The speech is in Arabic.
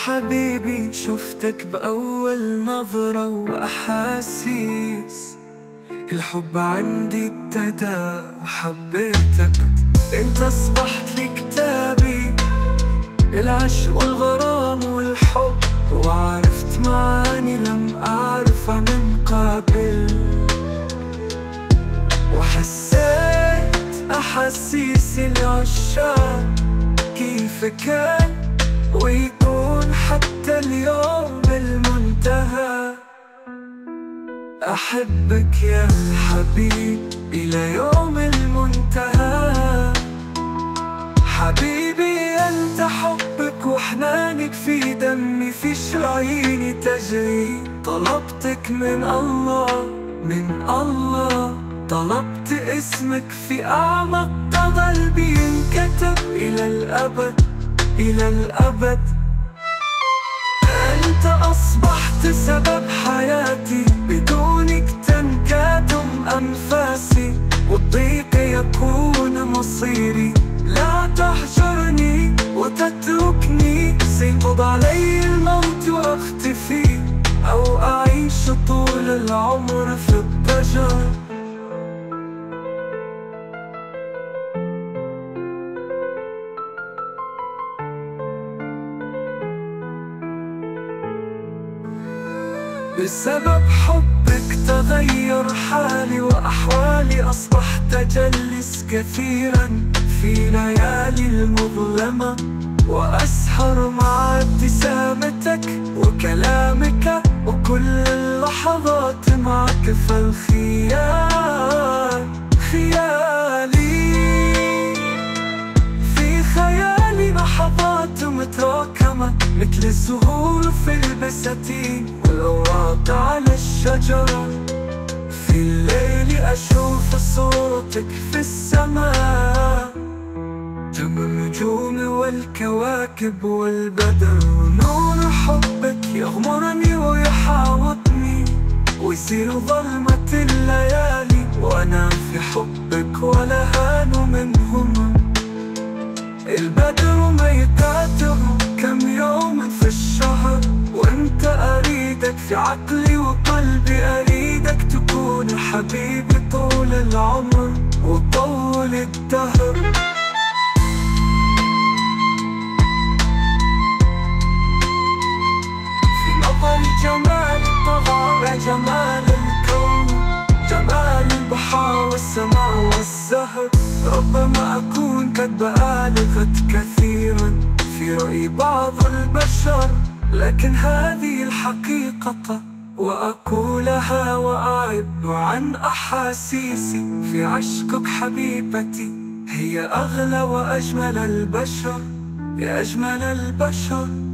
حبيبي شفتك بأول نظرة وأحاسيس الحب عندي ابتدى وحبيتك. انت اصبحت لي كتابي العشق والغرام والحب، وعرفت معاني لم أعرفها من قبل، وحسيت أحاسيس العشاق كيف كان ويكون حتى اليوم المنتهى. أحبك يا حبيب إلى يوم المنتهى. حبيبي أنت حبك وحنانك في دمي في شراييني تجري. طلبتك من الله من الله، طلبت اسمك في أعمق قلبي ينكتب إلى الأبد إلى الأبد. أنت أصبحت سبب حياتي، بدونك تنكتم أنفاسي، والضيق يكون مصيري. لا تحجرني وتتركني، سيقضى علي الموت وأختفي، أو أعيش طول العمر في الضجر. بسبب حبك تغير حالي وأحوالي، أصبحت أجلس كثيرا في ليالي المظلمة، وأسهر مع ابتسامتك وكلامك، وكل اللحظات معك. فالخيال خيالي في خيالي لحظات متراكمة، مثل الزهور في البساتين والأوراق على الشجرة. في الليل أشوف صورتك في السماء، جمع النجوم والكواكب والبدر. نور حبك يغمرني ويحاوطني، ويصير ظلمة الليالي وأنا في حبك ولا هان منهما. البدر ميقاته كم يوم في الشهر، وانت أريدك في عقلي وقلبي، أريدك تكون حبيبي طول العمر وطول الدهر. في نظري جمال طغى جمال الكون، جمال البحار والسماء والزهر. ربما أكون قد بالغت كثيرا في رأي بعض البشر، لكن هذه الحقيقة وأقولها وأعب عن أحاسيسي. في عشقك حبيبتي هي أغلى وأجمل البشر، يا أجمل البشر.